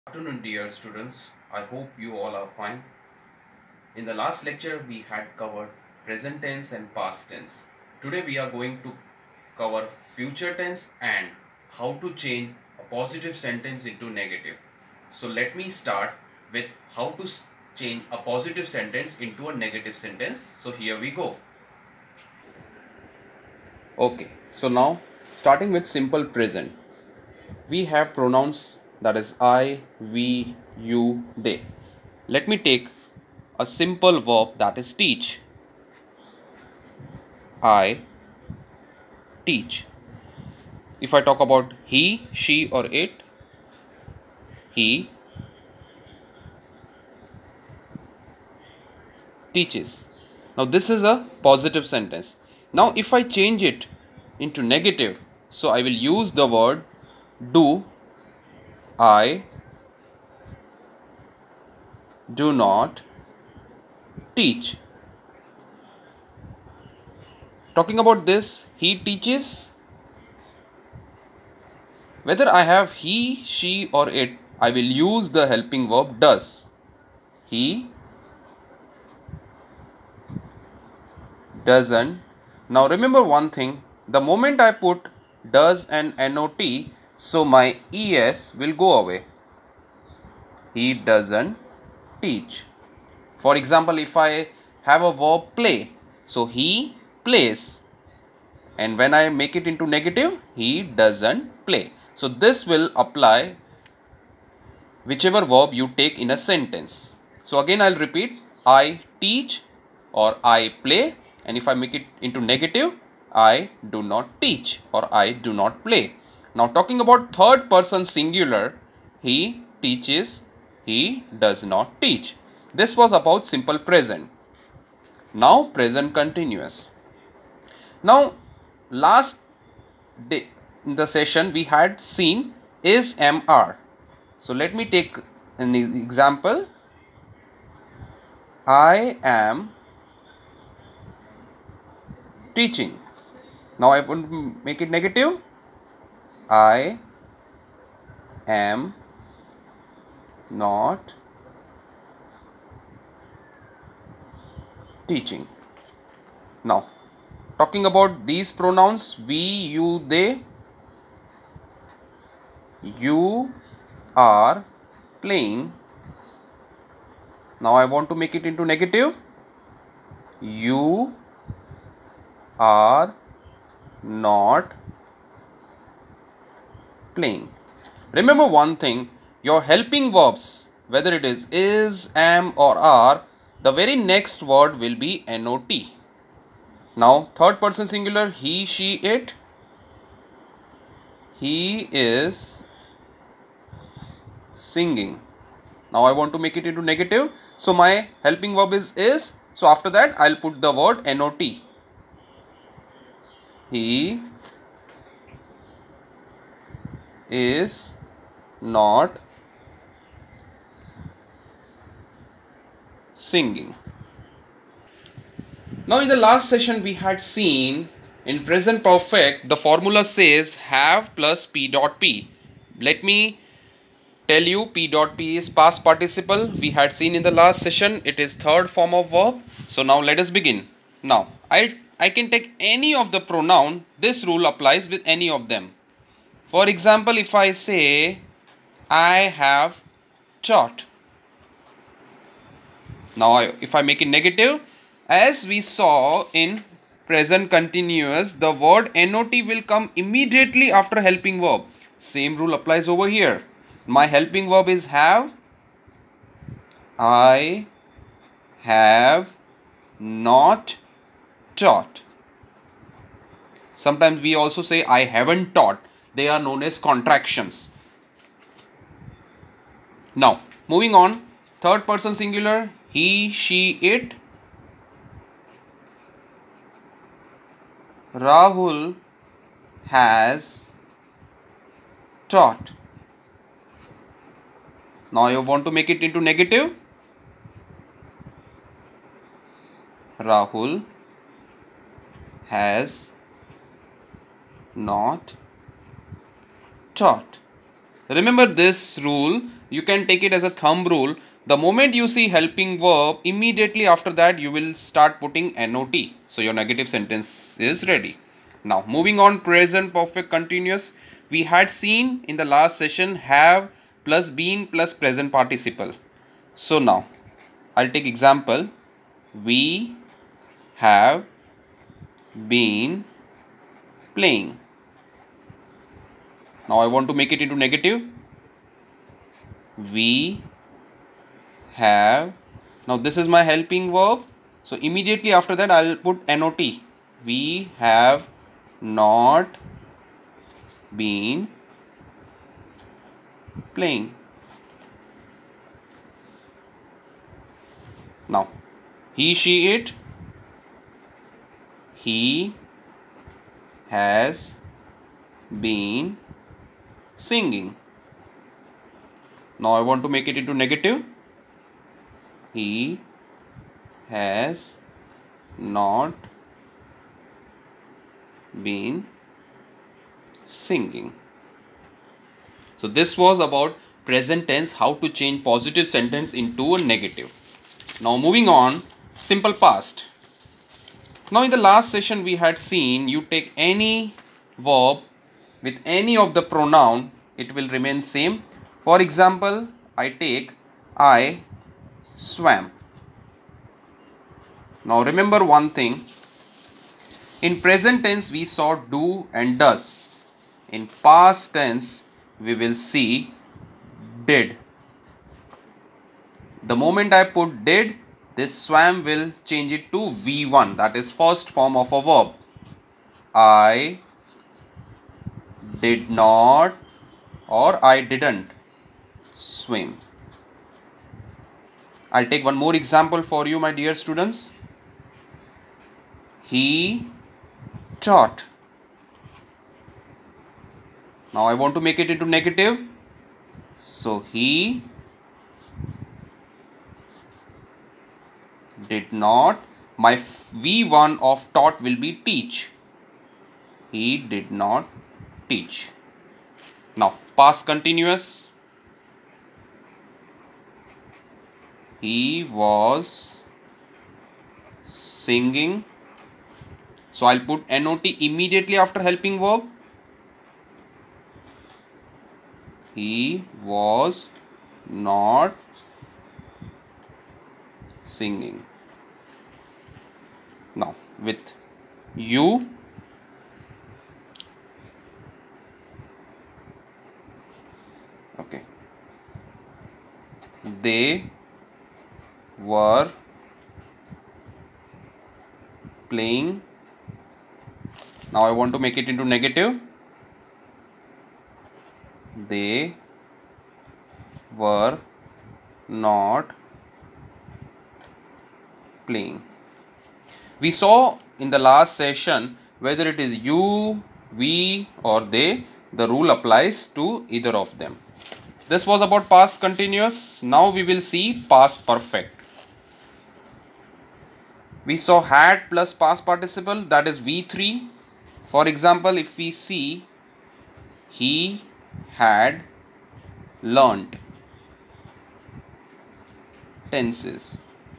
Afternoon, dear students. I hope you all are fine. In the last lecture, we had covered present tense and past tense. Today, we are going to cover future tense and how to change a positive sentence into negative. So, let me start with how to change a positive sentence into a negative sentence. So, here we go. Okay, so now starting with simple present, we have pronouns that is I, we, you, they. Let me take a simple verb that is teach. I teach. If I talk about he, she, or it, he teaches. Now, this is a positive sentence. Now, if I change it into negative, so I will use the word do. I do not teach. Talking about this, he teaches. Whether I have he, she, or it, I will use the helping verb does. He doesn't. Now remember one thing, the moment I put does and not, so my es will go away. He doesn't teach. For example, if I have a verb play, so he plays, and when I make it into negative, he doesn't play. So this will apply whichever verb you take in a sentence. So again I'll repeat, I teach or I play, and if I make it into negative, I do not teach or I do not play. Now talking about third person singular, he teaches, he does not teach. This was about simple present. Now present continuous. Now last day in the session we had seen is, am, are. So let me take an example. I am teaching. Now I want to make it negative. I am not teaching. Now talking about these pronouns we, you, they, you are playing. Now I want to make it into negative. You are not playing. Remember one thing, your helping verbs, whether it is, am, or are, the very next word will be not. Now third person singular, he, she, it. He is singing. Now I want to make it into negative, so my helping verb is, so after that I'll put the word not. He is not singing. Now in the last session we had seen in present perfect the formula says have plus p dot p. Let me tell you, p dot p is past participle. We had seen in the last session it is third form of verb. So now let us begin. Now I can take any of the pronoun. This rule applies with any of them. For example, if I say I have taught. Now if I make it negative, as we saw in present continuous, the word not will come immediately after helping verb. Same rule applies over here. My helping verb is have. I have not taught. Sometimes we also say I haven't taught. They are known as contractions. Now moving on, third person singular, he, she, it. Rahul has taught. Now you want to make it into negative. Rahul has not taught. Remember this rule, you can take it as a thumb rule. The moment you see helping verb, immediately after that you will start putting NOT. So your negative sentence is ready. Now moving on, present perfect continuous. We had seen in the last session have plus been plus present participle. So now I'll take example. We have been playing. Now I want to make it into negative. We have. Now this is my helping verb. So immediately after that I'll put NOT. We have not been playing. Now he, she, it. He has been singing. Now I want to make it into negative. He has not been singing. So this was about present tense, how to change positive sentence into a negative. Now moving on, simple past. Now in the last session we had seen you take any verb with any of the pronoun, it will remain same. For example, I take I swam. Now remember one thing, in present tense we saw do and does. In past tense we will see did. The moment I put did, this swam will change it to V1, that is first form of a verb. I did not or I didn't swim. I'll take one more example for you, my dear students. He taught. Now I want to make it into negative. So he did not. My V1 of taught will be teach. He did not teach. Now past continuous. He was singing. So I'll put NOT immediately after helping verb. He was not singing. Now with you, okay, they were playing. Now I want to make it into negative. They were not playing. We saw in the last session whether it is you, we or they, the rule applies to either of them. This was about past continuous. Now we will see past perfect. We saw had plus past participle, that is V3. For example, if we see he had learnt tenses.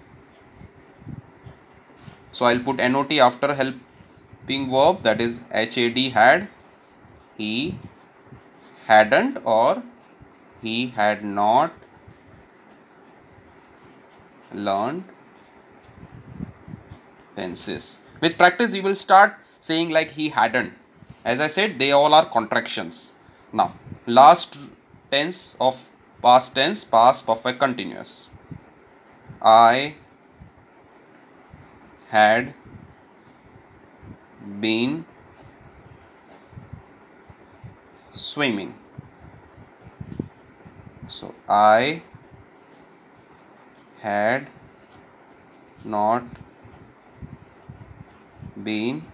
So I'll put NOT after helping verb, that is HAD had. He hadn't or he had not learned tenses. With practice you will start saying like he hadn't. As I said, they all are contractions. Now last tense of past tense, past perfect continuous. I had been swimming. So I had not been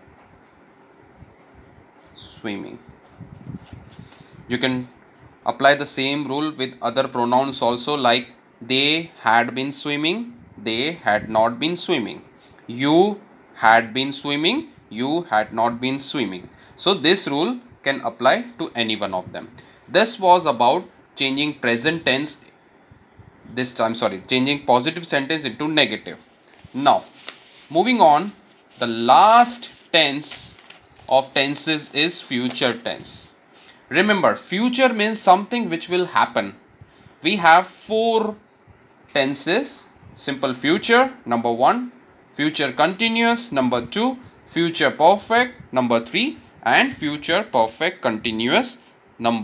swimming. You can apply the same rule with other pronouns also, like they had been swimming, they had not been swimming. You had been swimming, you had not been swimming. So this rule can apply to any one of them. This was about changing present tense. This time, sorry, changing positive sentence into negative. Now, moving on, the last tense of tenses is future tense. Remember, future means something which will happen. We have 4 tenses: simple future, number 1, future continuous, number 2, future perfect, number 3, and future perfect continuous, number